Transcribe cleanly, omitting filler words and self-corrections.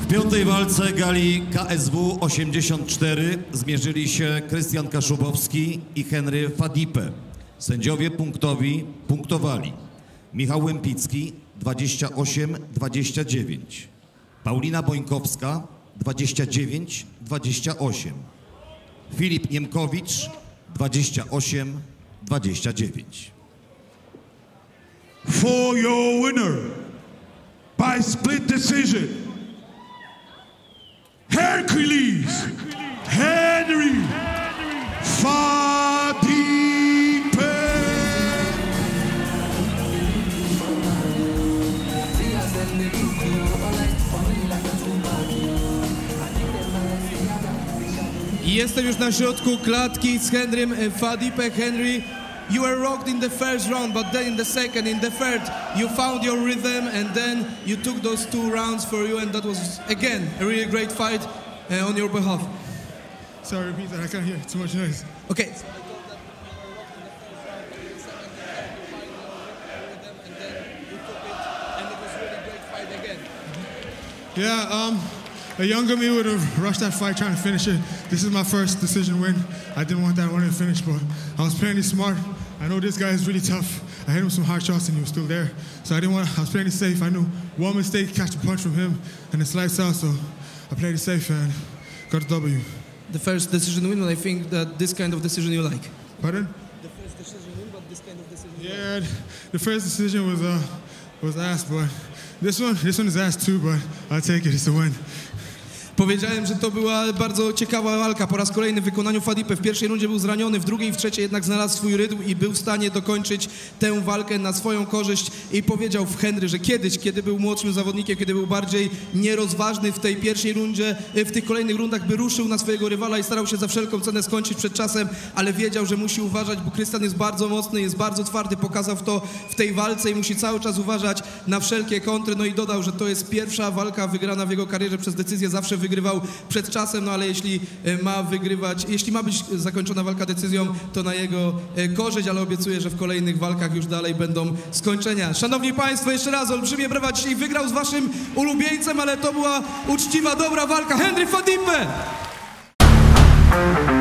W piątej walce gali KSW 84 zmierzyli się Krystian Kaszubowski i Henry Fadipe. Sędziowie punktowi punktowali Michał Łępicki 28-29, Paulina Bońkowska 29-28, Filip Niemkowicz 28-29. For your winner, by split decision, Hercules Henry Fadipe. Jestem już na środku klatki z Henrym Fadipe. Henry, you were rocked in the first round, but then in the second, in the third, you found your rhythm, and then you took those 2 rounds for you, and that was, again, a really great fight on your behalf. Sorry, repeat that. I can't hear too much noise. Okay. Yeah, a younger me would have rushed that fight trying to finish it. This is my first decision win. I didn't want that one to finish, but I was playing it smart. I know this guy is really tough. I hit him some hard shots and he was still there. So I was playing it safe. I knew one mistake, catch a punch from him, and it's lights out, so I played it safe and got a W. The first decision win, but I think that this kind of decision you like. Pardon? The first decision win, but this kind of decision Yeah, the first decision was ass, but this one is ass too, but I'll take it, it's a win. Powiedziałem, że to była bardzo ciekawa walka. Po raz kolejny w wykonaniu Fadipe. W pierwszej rundzie był zraniony, w drugiej i w trzeciej jednak znalazł swój rytm i był w stanie dokończyć tę walkę na swoją korzyść. I powiedział w Henry, że kiedyś, kiedy był młodszym zawodnikiem, kiedy był bardziej nierozważny w tej pierwszej rundzie, w tych kolejnych rundach by ruszył na swojego rywala i starał się za wszelką cenę skończyć przed czasem, ale wiedział, że musi uważać, bo Krystian jest bardzo mocny, jest bardzo twardy, pokazał to w tej walce i musi cały czas uważać na wszelkie kontry. No i dodał, że to jest pierwsza walka wygrana w jego karierze przez decyzję. Zawsze wygrywał przed czasem, no ale jeśli ma być zakończona walka decyzją, to na jego korzyść, ale obiecuję, że w kolejnych walkach już dalej będą skończenia. Szanowni Państwo, jeszcze raz olbrzymie brawa. Dzisiaj wygrał z waszym ulubieńcem, ale to była uczciwa, dobra walka. Henry Fadipe!